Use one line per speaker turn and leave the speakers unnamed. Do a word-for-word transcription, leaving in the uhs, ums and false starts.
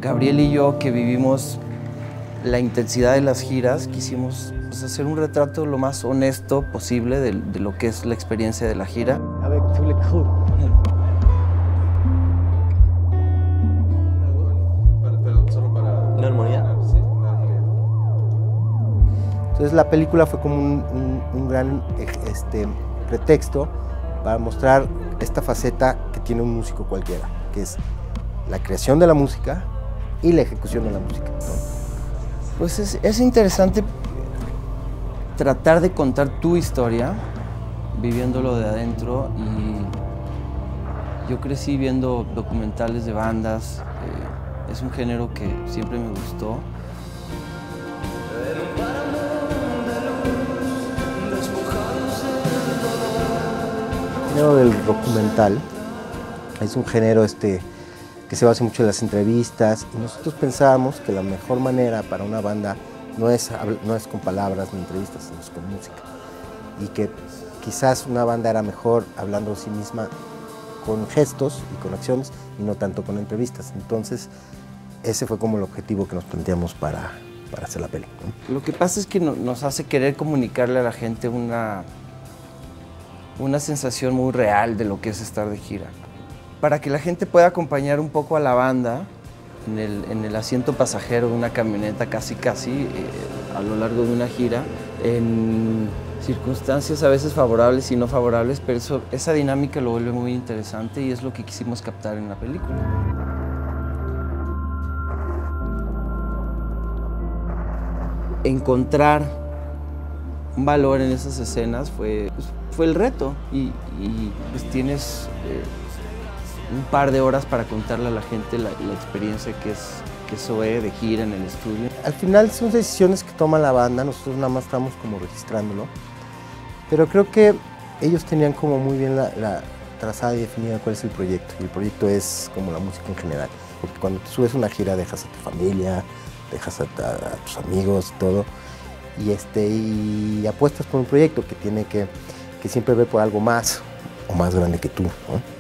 Gabriel y yo, que vivimos la intensidad de las giras, quisimos pues, hacer un retrato lo más honesto posible de, de lo que es la experiencia de la gira.
Avec tous les crews.
¿Una armonía?
Sí, una armonía. Entonces la película fue como un, un, un gran este, pretexto para mostrar esta faceta que tiene un músico cualquiera, que es la creación de la música y la ejecución de la música, ¿no?
Pues es, es interesante tratar de contar tu historia, viviéndolo de adentro, y yo crecí viendo documentales de bandas, eh, es un género que siempre me gustó.
El género del documental es un género este, que se basa mucho en las entrevistas, y nosotros pensábamos que la mejor manera para una banda no es, no es con palabras ni entrevistas, sino es con música, y que quizás una banda era mejor hablando de sí misma con gestos y con acciones y no tanto con entrevistas. Entonces ese fue como el objetivo que nos planteamos para, para hacer la peli, ¿no?
Lo que pasa es que no, nos hace querer comunicarle a la gente una, una sensación muy real de lo que es estar de gira. Para que la gente pueda acompañar un poco a la banda en el, en el asiento pasajero de una camioneta casi casi eh, a lo largo de una gira, en circunstancias a veces favorables y no favorables, pero eso, esa dinámica lo vuelve muy interesante y es lo que quisimos captar en la película. Encontrar un valor en esas escenas fue, pues, fue el reto y, y pues tienes eh, un par de horas para contarle a la gente la, la experiencia que es, que es O E de gira en el estudio.
Al final son decisiones que toma la banda, nosotros nada más estamos como registrándolo, pero creo que ellos tenían como muy bien la, la trazada y definida cuál es el proyecto, y el proyecto es como la música en general, porque cuando te subes una gira dejas a tu familia, dejas a, a, a tus amigos y todo, y, este, y apuestas por un proyecto que tiene que, que siempre ver por algo más o más grande que tú, ¿no?